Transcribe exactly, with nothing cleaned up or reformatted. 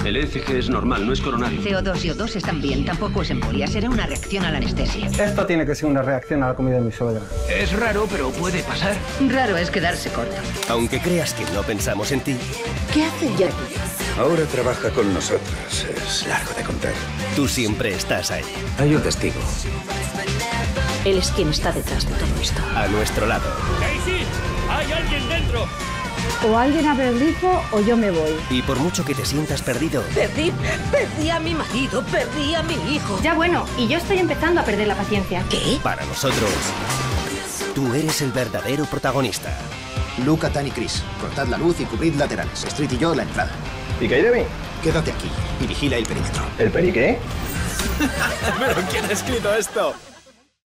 El E C G es normal, no es coronario. C O dos y O dos están bien, tampoco es embolia. Será una reacción a la anestesia. Esto tiene que ser una reacción a la comida de mi suegra. Es raro, pero puede pasar. Raro es quedarse corto. Aunque creas que no pensamos en ti, ¿Qué hace Jackie? Ahora trabaja con nosotros. Es largo de contar. tú siempre estás ahí, Hay un testigo. Él es quien está detrás de todo esto. a nuestro lado. ¡Daisy! ¡Hay alguien dentro! O alguien abre el grifo o yo me voy. Y por mucho que te sientas perdido, Perdí, perdí a mi marido, perdí a mi hijo. Ya bueno, y yo estoy empezando a perder la paciencia. ¿Qué? para nosotros, tú eres el verdadero protagonista. Luca, Tan y Chris, cortad la luz y cubrid laterales. Street y yo la entrada. ¿Y qué hay de mí? Quédate aquí y vigila el perímetro. ¿El peri qué? ¿Pero quién ha escrito esto?